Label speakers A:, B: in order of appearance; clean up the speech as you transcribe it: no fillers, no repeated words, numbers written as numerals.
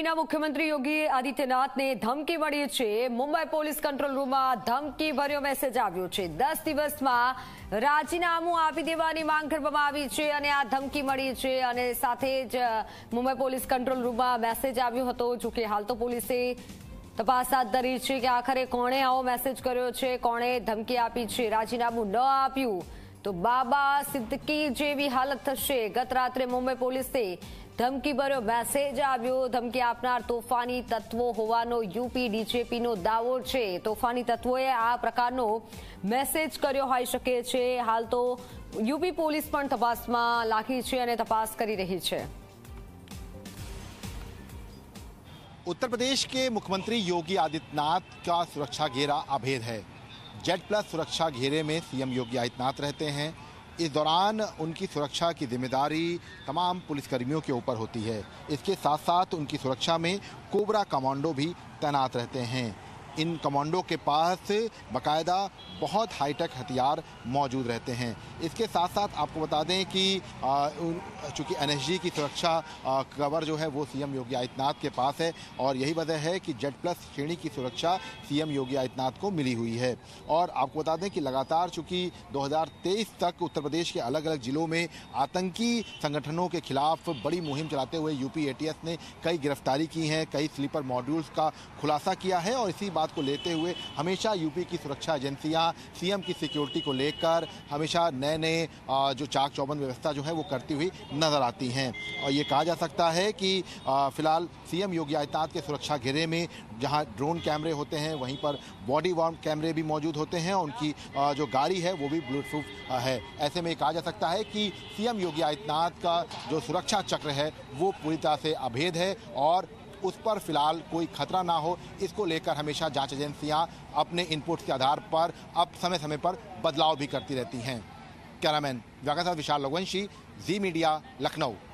A: मुख्यमंत्री योगी आदित्यनाथ ने धमकी मળી છે। મુંબઈ પોલીસ કંટ્રોલ રૂમમાં ધમકી ભર્યો મેસેજ આવ્યો છે। 10 દિવસમાં રાજીનામું આપી દેવાની માંગ કરવામાં આવી છે અને આ ધમકી મળી છે અને સાથે જ મુંબઈ પોલીસ કંટ્રોલ રૂમમાં મેસેજ આવ્યો હતો। જો કે હાલ તો પોલીસે તપાસ હાથ ધરી છે કે આખરે કોણે આવો મેસેજ કર્યો છે, કોણે ધમકી આપી છે। રાજીનામું ન આપ્યું તો બાબા સિદ્દીકી જેવી હાલત થશે। ગત રાત્રે મુંબઈ પોલીસે ધમકી ભર્યો મેસેજ આવ્યો। ધમકી આપનાર તોફાની તત્વો હોવાનો યુપી ડીજીપીનો દાવો છે। તોફાની તત્વોએ આ પ્રકારનો મેસેજ કર્યો હોઈ શકે છે। હાલ તો યુપી પોલીસ પણ તપાસમાં લાગી છે અને તપાસ કરી રહી છે।
B: उत्तर प्रदेश के मुख्यमंत्री योगी आदित्यनाथ का सुरक्षा घेरा अभेद है। Z+ सुरक्षा घेरे में सीएम योगी आदित्यनाथ रहते हैं। इस दौरान उनकी सुरक्षा की जिम्मेदारी तमाम पुलिसकर्मियों के ऊपर होती है। इसके साथ साथ उनकी सुरक्षा में कोबरा कमांडो भी तैनात रहते हैं। इन कमांडो के पास बाकायदा बहुत हाईटेक हथियार मौजूद रहते हैं। इसके साथ साथ आपको बता दें कि चूँकि NSG की सुरक्षा कवर जो है वो सीएम योगी आदित्यनाथ के पास है और यही वजह है कि Z+ श्रेणी की सुरक्षा सीएम योगी आदित्यनाथ को मिली हुई है। और आपको बता दें कि लगातार चूँकि 2023 तक उत्तर प्रदेश के अलग अलग जिलों में आतंकी संगठनों के खिलाफ बड़ी मुहिम चलाते हुए यूपी ATS ने कई गिरफ्तारी की हैं, कई स्लीपर मॉड्यूल्स का खुलासा किया है। और इसी बात को लेते हुए हमेशा यूपी की सुरक्षा एजेंसियां सीएम की सिक्योरिटी को लेकर हमेशा नए नए जो चाक चौबंद व्यवस्था जो है वो करती हुई नजर आती हैं। और ये कहा जा सकता है कि फिलहाल सीएम योगी आदित्यनाथ के सुरक्षा घेरे में जहां ड्रोन कैमरे होते हैं वहीं पर बॉडी वार्म कैमरे भी मौजूद होते हैं। उनकी जो गाड़ी है वो भी बुलेट प्रूफ है। ऐसे में कहा जा सकता है कि सीएम योगी आदित्यनाथ का जो सुरक्षा चक्र है वो पूरी तरह से अभेद है और उस पर फिलहाल कोई खतरा ना हो, इसको लेकर हमेशा जांच एजेंसियां अपने इनपुट्स के आधार पर अब समय समय पर बदलाव भी करती रहती हैं। कैमरामैन व्यागा साथ विशाल रघुवंशी, जी मीडिया, लखनऊ।